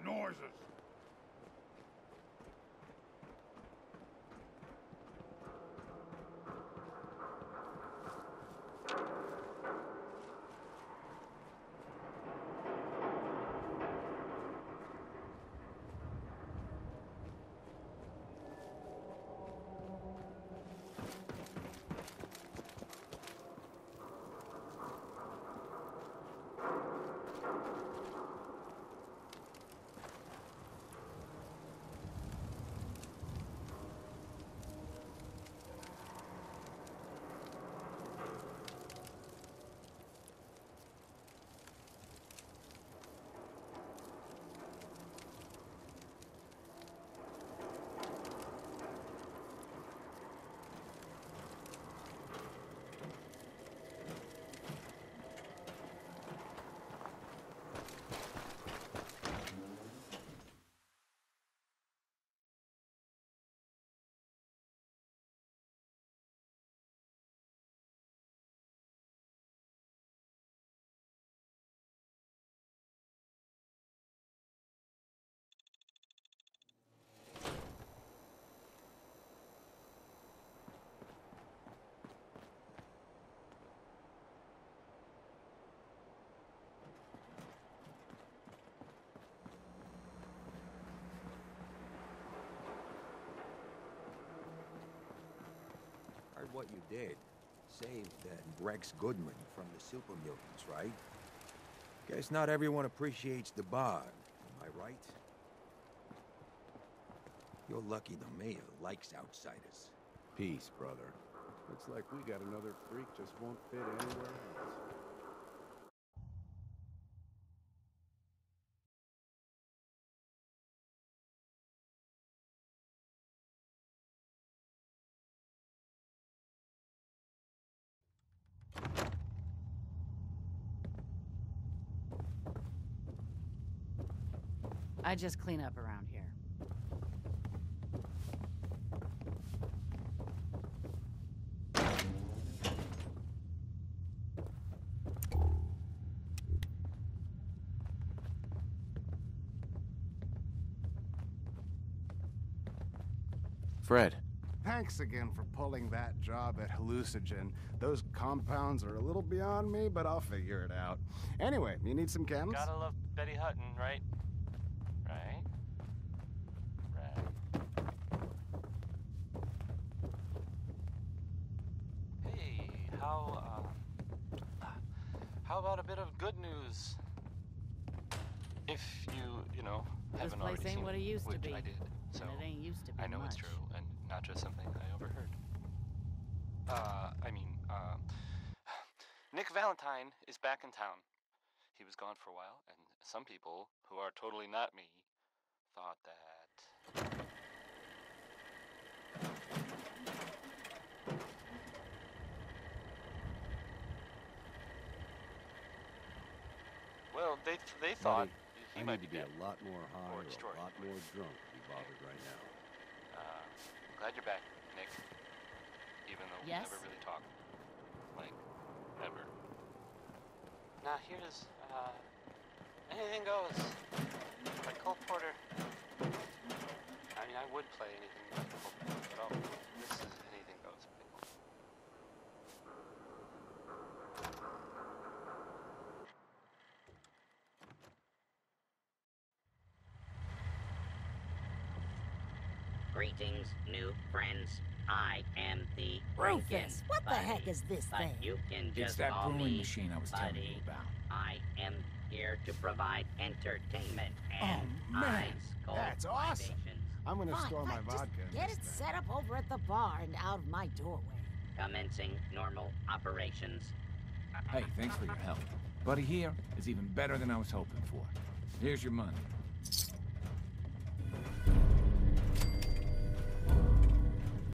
noises. Heard what you did. Saved Rex Goodman from the super mutants, right? Guess not everyone appreciates the bard, am I right? You're lucky the mayor likes outsiders. Peace, brother. Looks like we got another freak just won't fit anywhere else. I just clean up around here. Fred. Thanks again for pulling that job at Hallucinogen. Those compounds are a little beyond me, but I'll figure it out. Anyway, you need some chems? Gotta love Betty Hutton, right? Right? Hey, how about a bit of good news? If you know, haven't already seen This place ain't what it used to which be. I did. So And it ain't used to be I know much. it's true, and not just something I overheard. Nick Valentine is back in town. He was gone for a while, and some people, who are totally not me, thought that... Well, they thought he I might need be to be dead. a lot more high Or or destroyed. a lot more drunk to be bothered right now. I'm glad you're back, Nick. Even though Yes? we never really talked. Like, ever. Now here's, anything goes. Like Cole Porter. I mean, I would play anything like Cole Porter, but this is anything goes. Greetings, new friends. I am the Rufus, what the heck is this but thing? you can just It's that call brewing me machine I was telling you Buddy. about. I am here to provide entertainment and Oh, man. ice cold That's awesome. libations. I'm gonna Fine, store my fine, vodka just in get this it thing. set up over at the bar and out of my doorway. Commencing normal operations. Hey, thanks for your help. Buddy here is even better than I was hoping for. Here's your money.